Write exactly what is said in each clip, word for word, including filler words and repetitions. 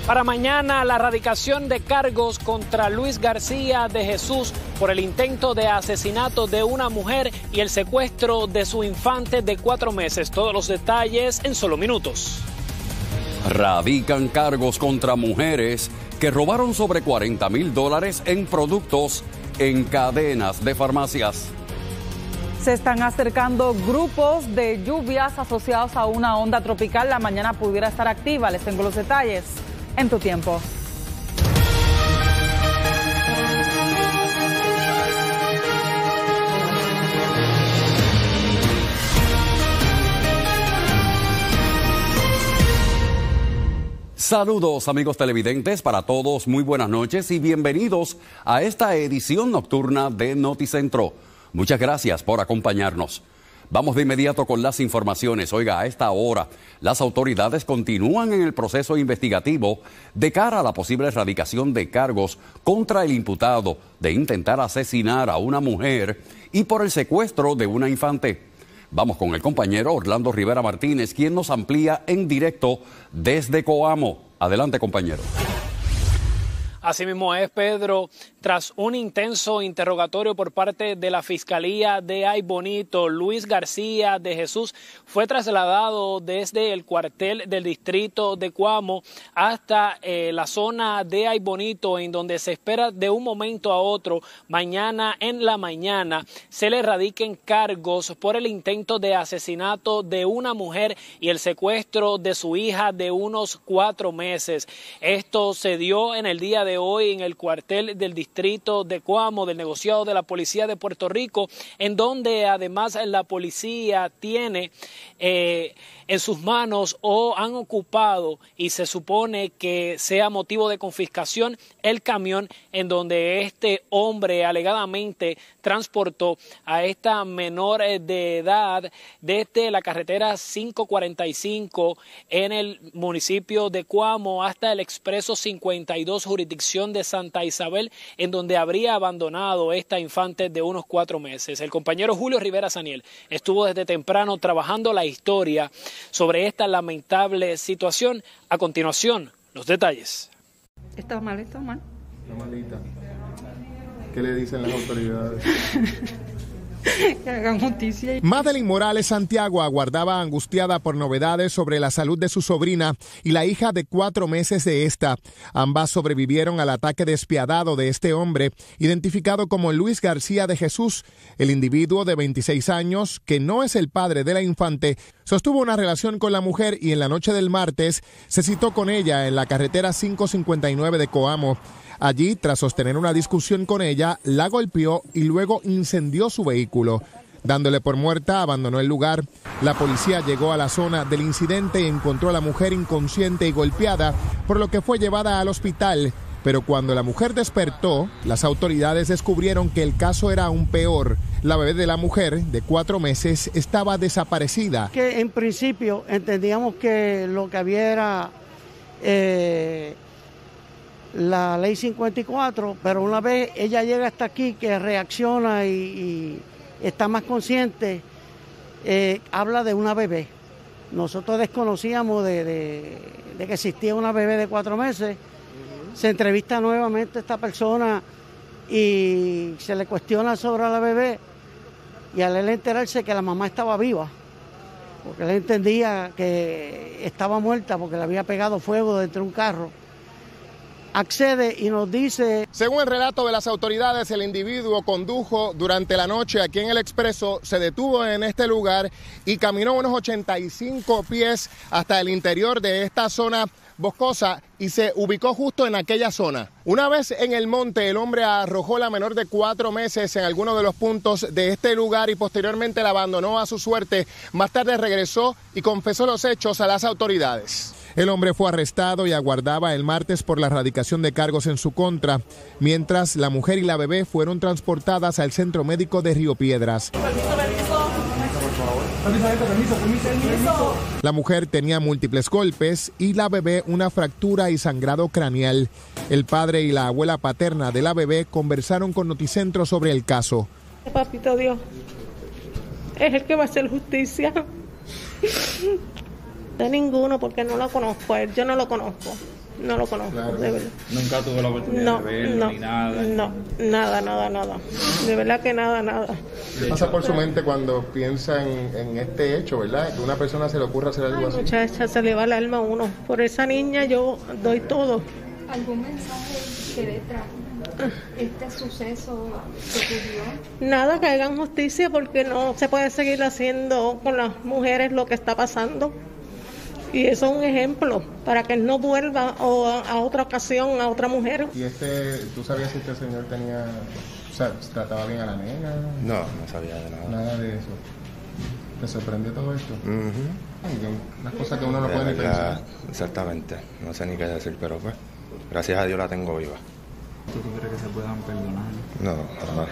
Para mañana, la erradicación de cargos contra Luis García de Jesús por el intento de asesinato de una mujer y el secuestro de su infante de cuatro meses. Todos los detalles en solo minutos. Radican cargos contra mujeres que robaron sobre cuarenta mil dólares en productos en cadenas de farmacias. Se están acercando grupos de lluvias asociados a una onda tropical. La mañana pudiera estar activa. Les tengo los detalles en Tu Tiempo. Saludos amigos televidentes, para todos muy buenas noches y bienvenidos a esta edición nocturna de Noticentro. Muchas gracias por acompañarnos. Vamos de inmediato con las informaciones. Oiga, a esta hora, las autoridades continúan en el proceso investigativo de cara a la posible erradicación de cargos contra el imputado de intentar asesinar a una mujer y por el secuestro de una infante. Vamos con el compañero Orlando Rivera Martínez, quien nos amplía en directo desde Coamo. Adelante, compañero. Así mismo es, Pedro. Tras un intenso interrogatorio por parte de la Fiscalía de Ay Bonito, Luis García de Jesús fue trasladado desde el cuartel del distrito de Coamo hasta eh, la zona de Ay Bonito, en donde se espera de un momento a otro, mañana en la mañana, se le radiquen cargos por el intento de asesinato de una mujer y el secuestro de su hija de unos cuatro meses. Esto se dio en el día de hoy en el cuartel del distrito de Coamo del negociado de la Policía de Puerto Rico, en donde además la policía tiene eh, en sus manos o han ocupado y se supone que sea motivo de confiscación el camión en donde este hombre alegadamente transportó a esta menor de edad desde la carretera cinco cuarenta y cinco en el municipio de Coamo hasta el expreso cincuenta y dos jurisdicción de Santa Isabel, en donde habría abandonado esta infante de unos cuatro meses. El compañero Julio Rivera Saniel estuvo desde temprano trabajando la historia sobre esta lamentable situación. A continuación, los detalles. ¿Está mal? ¿Está mal? Está malita. ¿Qué le dicen las autoridades? Que hagan justicia. Madeline Morales Santiago aguardaba angustiada por novedades sobre la salud de su sobrina y la hija de cuatro meses de esta. Ambas sobrevivieron al ataque despiadado de este hombre, identificado como Luis García de Jesús. El individuo de veintiséis años, que no es el padre de la infante, sostuvo una relación con la mujer y en la noche del martes se citó con ella en la carretera cinco cincuenta y nueve de Coamo. Allí, tras sostener una discusión con ella, la golpeó y luego incendió su vehículo. Dándole por muerta, abandonó el lugar. La policía llegó a la zona del incidente y encontró a la mujer inconsciente y golpeada, por lo que fue llevada al hospital. Pero cuando la mujer despertó, las autoridades descubrieron que el caso era aún peor. La bebé de la mujer, de cuatro meses, estaba desaparecida. Que en principio entendíamos que lo que había era eh, la ley cincuenta y cuatro, pero una vez ella llega hasta aquí, que reacciona y, y está más consciente, eh, habla de una bebé. Nosotros desconocíamos de, de, de que existía una bebé de cuatro meses. Se entrevista nuevamente a esta persona y se le cuestiona sobre la bebé, y al él enterarse que la mamá estaba viva, porque él entendía que estaba muerta porque le había pegado fuego dentro de un carro, accede y nos dice... Según el relato de las autoridades, el individuo condujo durante la noche aquí en el expreso, se detuvo en este lugar y caminó unos ochenta y cinco pies hasta el interior de esta zona boscosa y se ubicó justo en aquella zona. Una vez en el monte, el hombre arrojó la menor de cuatro meses en alguno de los puntos de este lugar y posteriormente la abandonó a su suerte. Más tarde regresó y confesó los hechos a las autoridades. El hombre fue arrestado y aguardaba el martes por la erradicación de cargos en su contra, mientras la mujer y la bebé fueron transportadas al Centro Médico de Río Piedras. La mujer tenía múltiples golpes y la bebé una fractura y sangrado craneal. El padre y la abuela paterna de la bebé conversaron con Noticentro sobre el caso. Papito Dios es el que va a hacer justicia. De ninguno, porque no lo conozco a él, yo no lo conozco. no lo conozco, Claro. de verdad. Nunca tuve la oportunidad No, de verlo no, ni nada. no, nada, nada, nada. De verdad que nada, nada. ¿Qué pasa por su mente cuando piensa en, en este hecho, verdad? Que una persona se le ocurra hacer algo Ay, así. muchacha, se le va el alma a uno. Por esa niña yo doy todo. ¿Algún mensaje que dé tras este suceso que ocurrió? Nada, que hagan justicia porque no se puede seguir haciendo con las mujeres lo que está pasando. Y eso es un ejemplo para que no vuelva o a, a otra ocasión a otra mujer. ¿Y este, tú sabías si este señor tenía, o sea, trataba bien a la nena? No, no sabía de nada. Nada de eso. ¿Te sorprende todo esto? Uh-huh. Ay, que las cosas que uno no De puede ni verdad, pensar. exactamente, no sé ni qué decir, pero pues, gracias a Dios la tengo viva. ¿Tú crees que se puedan perdonar? No, no.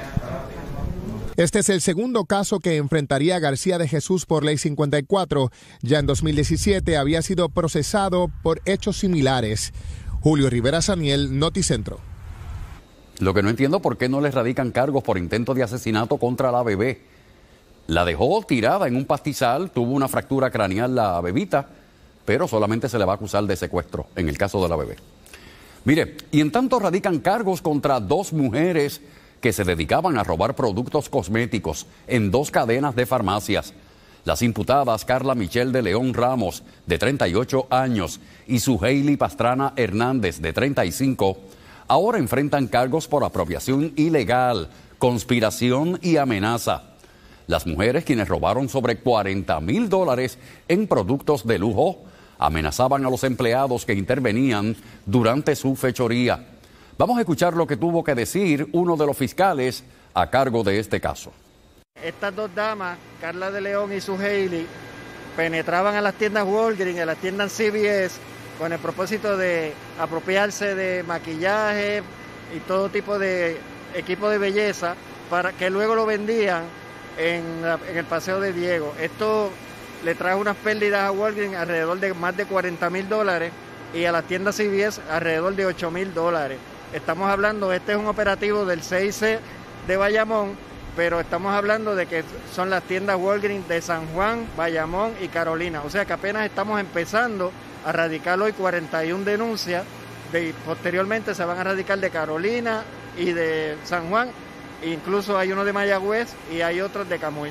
Este es el segundo caso que enfrentaría García de Jesús por Ley cincuenta y cuatro. Ya en dos mil diecisiete había sido procesado por hechos similares. Julio Rivera Saniel, Noticentro. Lo que no entiendo por qué no le radican cargos por intento de asesinato contra la bebé. La dejó tirada en un pastizal, tuvo una fractura craneal la bebita, pero solamente se le va a acusar de secuestro en el caso de la bebé. Mire, y en tanto radican cargos contra dos mujeres que se dedicaban a robar productos cosméticos en dos cadenas de farmacias. Las imputadas Carla Michelle de León Ramos, de treinta y ocho años, y Suheili Pastrana Hernández, de treinta y cinco, ahora enfrentan cargos por apropiación ilegal, conspiración y amenaza. Las mujeres, quienes robaron sobre cuarenta mil dólares en productos de lujo, amenazaban a los empleados que intervenían durante su fechoría. Vamos a escuchar lo que tuvo que decir uno de los fiscales a cargo de este caso. Estas dos damas, Carla de León y Suheili, penetraban a las tiendas Walgreens, a las tiendas C V S, con el propósito de apropiarse de maquillaje y todo tipo de equipo de belleza, para que luego lo vendían en, la, en el Paseo de Diego. Esto le trajo unas pérdidas a Walgreens alrededor de más de cuarenta mil dólares y a las tiendas C V S alrededor de ocho mil dólares. Estamos hablando, este es un operativo del C I C de Bayamón, pero estamos hablando de que son las tiendas Walgreens de San Juan, Bayamón y Carolina. O sea que apenas estamos empezando a radicar hoy cuarenta y una denuncias, de, posteriormente se van a radicar de Carolina y de San Juan, incluso hay uno de Mayagüez y hay otros de Camuy.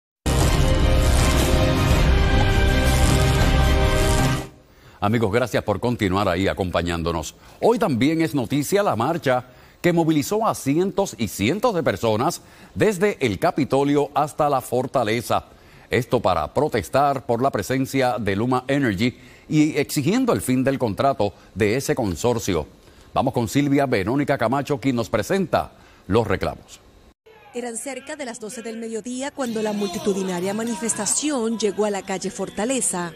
Amigos, gracias por continuar ahí acompañándonos. Hoy también es noticia la marcha que movilizó a cientos y cientos de personas desde el Capitolio hasta la Fortaleza. Esto para protestar por la presencia de Luma Energy y exigiendo el fin del contrato de ese consorcio. Vamos con Silvia Verónica Camacho, quien nos presenta los reclamos. Eran cerca de las doce del mediodía cuando la multitudinaria manifestación llegó a la calle Fortaleza.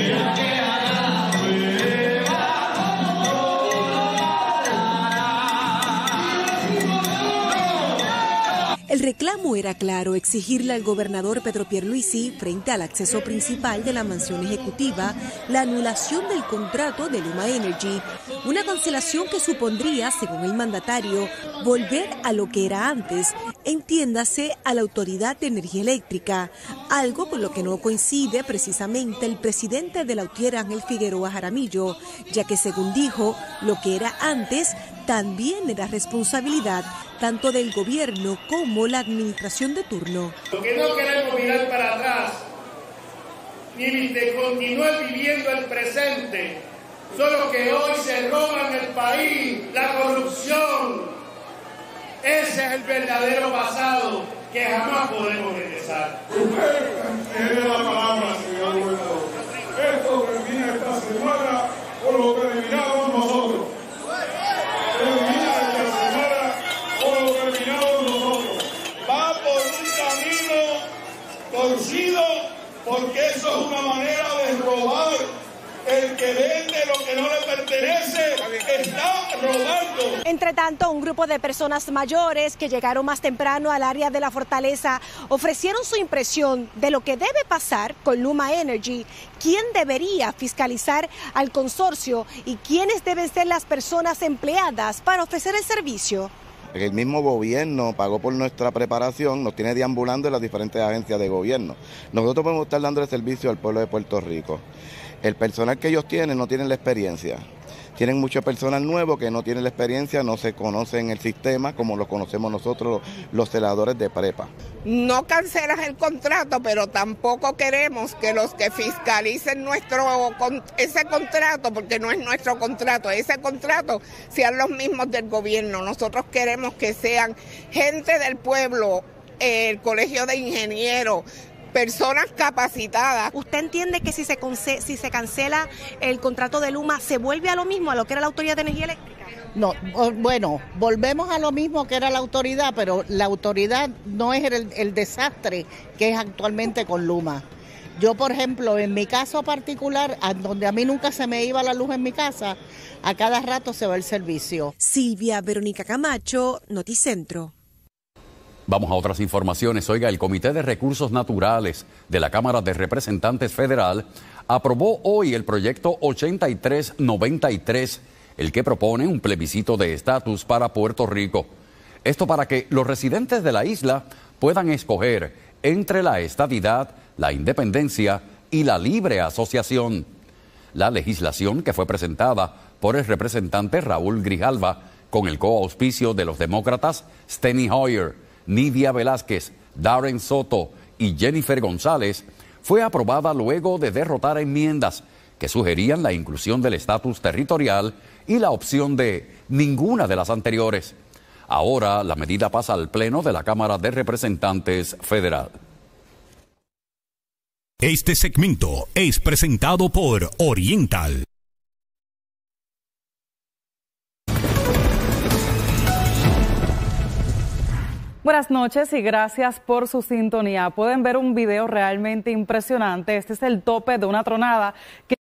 El reclamo era claro, exigirle al gobernador Pedro Pierluisi, frente al acceso principal de la mansión ejecutiva, la anulación del contrato de Luma Energy, una cancelación que supondría, según el mandatario, volver a lo que era antes, entiéndase a la Autoridad de Energía Eléctrica, algo con lo que no coincide precisamente el presidente de la UTIER, Ángel Figueroa Jaramillo, ya que según dijo, lo que era antes también era responsabilidad tanto del gobierno como la administración de turno. Lo que no queremos mirar para atrás, ni de continuar viviendo el presente, solo que hoy se roban el país, la corrupción. Ese es el verdadero pasado que jamás podemos regresar. Usted tiene la palabra, señor gobernador. Esto termina esta semana por lo que terminamos nosotros. Termina esta semana por lo que terminamos nosotros. Va por un camino torcido porque eso es una manera de robar. El que vende lo que no le pertenece está robando. Entre tanto, un grupo de personas mayores que llegaron más temprano al área de la Fortaleza ofrecieron su impresión de lo que debe pasar con Luma Energy, quién debería fiscalizar al consorcio y quiénes deben ser las personas empleadas para ofrecer el servicio. El mismo gobierno pagó por nuestra preparación, nos tiene deambulando en las diferentes agencias de gobierno. Nosotros podemos estar dando el servicio al pueblo de Puerto Rico. El personal que ellos tienen no tienen la experiencia. tienen mucho personal nuevo que no tiene la experiencia, no se conoce en el sistema como lo conocemos nosotros los celadores de prepa. No cancelas el contrato, pero tampoco queremos que los que fiscalicen nuestro ese contrato, porque no es nuestro contrato, ese contrato sean los mismos del gobierno. Nosotros queremos que sean gente del pueblo, el Colegio de Ingenieros, personas capacitadas. ¿Usted entiende que si se, si se cancela el contrato de Luma, se vuelve a lo mismo, a lo que era la Autoridad de Energía Eléctrica? No, bueno, volvemos a lo mismo que era la autoridad, pero la autoridad no es el, el desastre que es actualmente con Luma. Yo, por ejemplo, en mi caso particular, a donde a mí nunca se me iba la luz en mi casa, a cada rato se va el servicio. Silvia Verónica Camacho, Noticentro. Vamos a otras informaciones. Oiga, el Comité de Recursos Naturales de la Cámara de Representantes Federal aprobó hoy el proyecto ochenta y tres noventa y tres, el que propone un plebiscito de estatus para Puerto Rico. Esto para que los residentes de la isla puedan escoger entre la estadidad, la independencia y la libre asociación. La legislación, que fue presentada por el representante Raúl Grijalva con el coauspicio de los demócratas Steny Hoyer, Nidia Velázquez, Darren Soto y Jennifer González, fue aprobada luego de derrotar enmiendas que sugerían la inclusión del estatus territorial y la opción de ninguna de las anteriores. Ahora la medida pasa al Pleno de la Cámara de Representantes Federal. Este segmento es presentado por Oriental. Buenas noches y gracias por su sintonía. Pueden ver un video realmente impresionante. Este es el tope de una tronada que...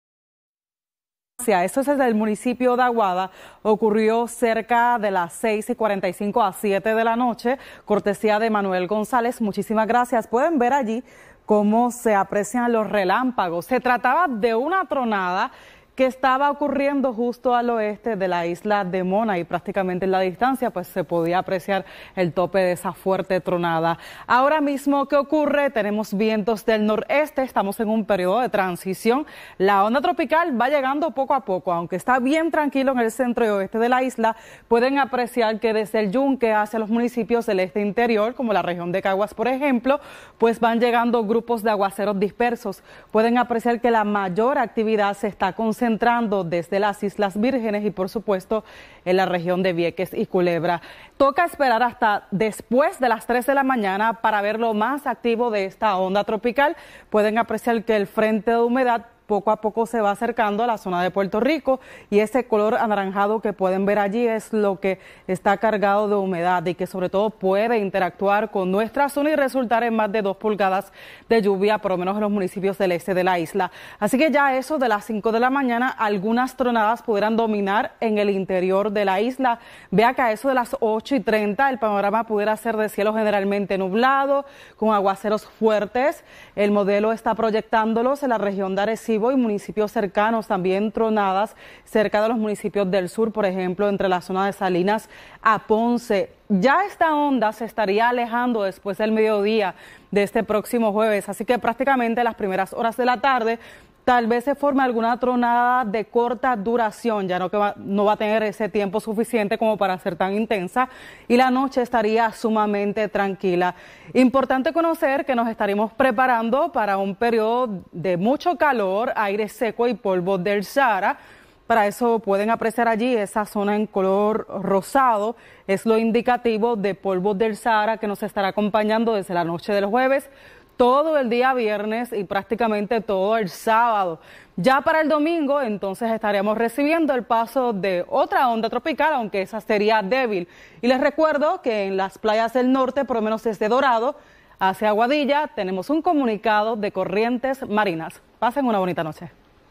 Esto es desde el municipio de Aguada, ocurrió cerca de las seis y cuarenta y cinco a siete de la noche, cortesía de Manuel González. Muchísimas gracias. Pueden ver allí cómo se aprecian los relámpagos. Se trataba de una tronada que estaba ocurriendo justo al oeste de la isla de Mona y prácticamente en la distancia pues se podía apreciar el tope de esa fuerte tronada. Ahora mismo, ¿qué ocurre? Tenemos vientos del noreste, estamos en un periodo de transición. La onda tropical va llegando poco a poco, aunque está bien tranquilo en el centro y oeste de la isla. Pueden apreciar que desde el Yunque hacia los municipios del este interior, como la región de Caguas, por ejemplo, pues van llegando grupos de aguaceros dispersos. Pueden apreciar que la mayor actividad se está concentrando entrando desde las Islas Vírgenes y por supuesto en la región de Vieques y Culebra. Toca esperar hasta después de las tres de la mañana para ver lo más activo de esta onda tropical. Pueden apreciar que el frente de humedad poco a poco se va acercando a la zona de Puerto Rico y ese color anaranjado que pueden ver allí es lo que está cargado de humedad y que sobre todo puede interactuar con nuestra zona y resultar en más de dos pulgadas de lluvia, por lo menos en los municipios del este de la isla. Así que ya a eso de las cinco de la mañana, algunas tronadas pudieran dominar en el interior de la isla. Vea que a eso de las ocho y treinta el panorama pudiera ser de cielo generalmente nublado, con aguaceros fuertes. El modelo está proyectándolos en la región de Arecibo y municipios cercanos, también tronadas cerca de los municipios del sur, por ejemplo, entre la zona de Salinas a Ponce. Ya esta onda se estaría alejando después del mediodía de este próximo jueves, así que prácticamente las primeras horas de la tarde tal vez se forme alguna tronada de corta duración, ya no, que va, no va a tener ese tiempo suficiente como para ser tan intensa y la noche estaría sumamente tranquila. Importante conocer que nos estaremos preparando para un periodo de mucho calor, aire seco y polvo del Sahara. Para eso pueden apreciar allí esa zona en color rosado, es lo indicativo de polvo del Sahara que nos estará acompañando desde la noche del jueves, todo el día viernes y prácticamente todo el sábado. Ya para el domingo, entonces estaremos recibiendo el paso de otra onda tropical, aunque esa sería débil. Y les recuerdo que en las playas del norte, por lo menos desde Dorado hacia Aguadilla, tenemos un comunicado de corrientes marinas. Pasen una bonita noche.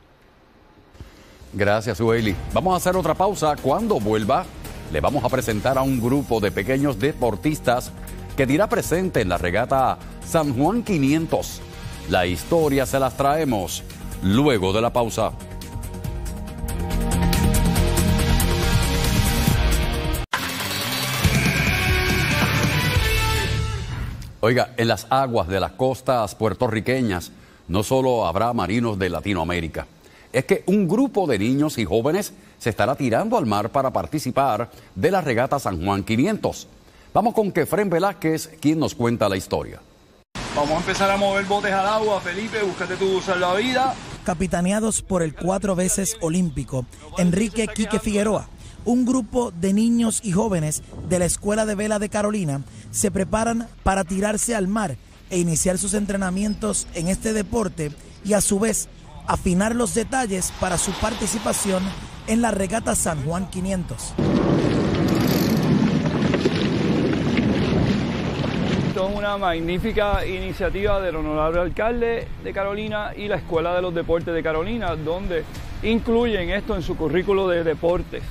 Gracias, Ueli. Vamos a hacer otra pausa. Cuando vuelva, le vamos a presentar a un grupo de pequeños deportistas que dirá presente en la regata San Juan quinientos. La historia se las traemos luego de la pausa. Oiga, en las aguas de las costas puertorriqueñas no solo habrá marinos de Latinoamérica. es que un grupo de niños y jóvenes se estará tirando al mar para participar de la regata San Juan quinientos. Vamos con Kefren Velázquez, quien nos cuenta la historia. Vamos a empezar a mover botes al agua, Felipe, búscate tu salvavidas. Capitaneados por el cuatro veces olímpico Enrique Quique Figueroa, un grupo de niños y jóvenes de la Escuela de Vela de Carolina se preparan para tirarse al mar e iniciar sus entrenamientos en este deporte y a su vez afinar los detalles para su participación en la regata San Juan quinientos. Esto es una magnífica iniciativa del honorable alcalde de Carolina y la Escuela de los Deportes de Carolina, donde incluyen esto en su currículo de deportes.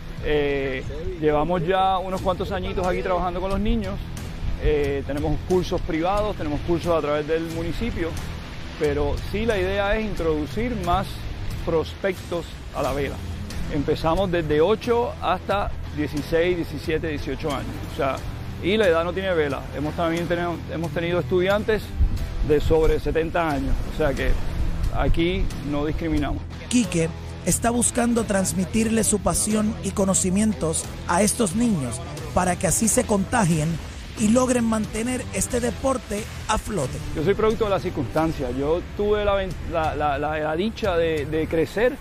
Eh, llevamos ya unos cuantos añitos aquí trabajando con los niños, eh, tenemos cursos privados, tenemos cursos a través del municipio, pero sí la idea es introducir más prospectos a la vela. Empezamos desde ocho hasta dieciséis, diecisiete, dieciocho años, o sea, y la edad no tiene vela. Hemos también tenido, hemos tenido estudiantes de sobre setenta años, o sea que aquí no discriminamos. Quique está buscando transmitirle su pasión y conocimientos a estos niños para que así se contagien y logren mantener este deporte a flote. Yo soy producto de las circunstancias. Yo tuve la, la, la, la, la dicha de, de crecer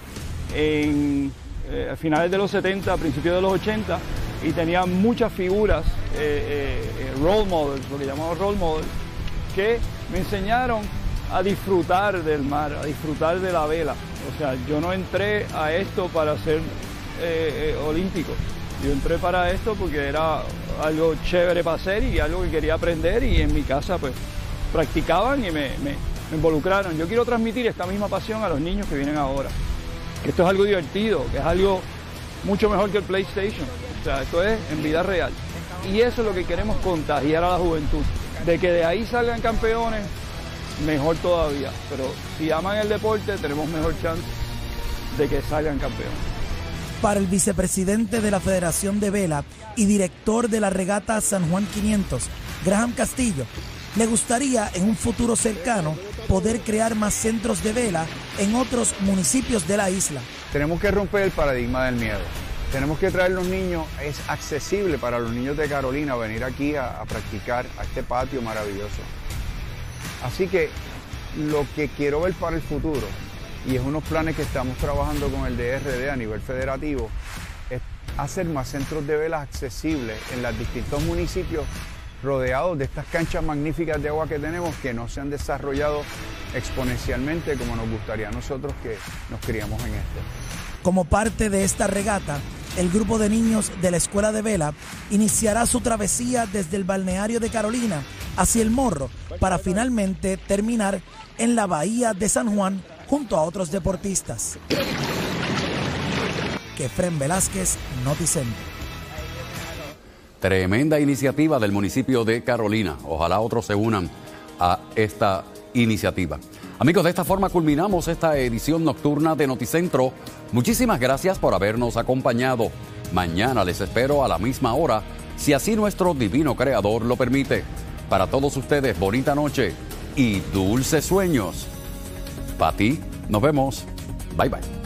en eh, a finales de los setenta, principios de los ochenta, y tenía muchas figuras, eh, eh, role models, lo que llamamos role models, que me enseñaron a disfrutar del mar, a disfrutar de la vela. O sea, yo no entré a esto para ser eh, eh, olímpico. Yo entré para esto porque era algo chévere para hacer y algo que quería aprender, y en mi casa pues practicaban y me, me, me involucraron. Yo quiero transmitir esta misma pasión a los niños que vienen ahora. Que esto es algo divertido, que es algo mucho mejor que el PlayStation. O sea, esto es en vida real. Y eso es lo que queremos contagiar a la juventud. De que de ahí salgan campeones, mejor todavía. Pero si aman el deporte, tenemos mejor chance de que salgan campeones. Para el vicepresidente de la Federación de Vela y director de la regata San Juan quinientos, Graham Castillo, le gustaría en un futuro cercano poder crear más centros de vela en otros municipios de la isla. Tenemos que romper el paradigma del miedo. Tenemos que traer los niños, es accesible para los niños de Carolina venir aquí a, a practicar a este patio maravilloso. Así que lo que quiero ver para el futuro, y es unos planes que estamos trabajando con el D R D a nivel federativo, es hacer más centros de velas accesibles en los distintos municipios rodeados de estas canchas magníficas de agua que tenemos, que no se han desarrollado exponencialmente como nos gustaría a nosotros que nos criamos en esto. Como parte de esta regata, el grupo de niños de la Escuela de Vela iniciará su travesía desde el balneario de Carolina hacia el Morro para finalmente terminar en la bahía de San Juan junto a otros deportistas. Kefren Velázquez, Noticentro. Tremenda iniciativa del municipio de Carolina. Ojalá otros se unan a esta iniciativa. Amigos, de esta forma culminamos esta edición nocturna de Noticentro. Muchísimas gracias por habernos acompañado. Mañana les espero a la misma hora, si así nuestro divino creador lo permite. Para todos ustedes, bonita noche y dulces sueños. Pati, nos vemos. Bye bye.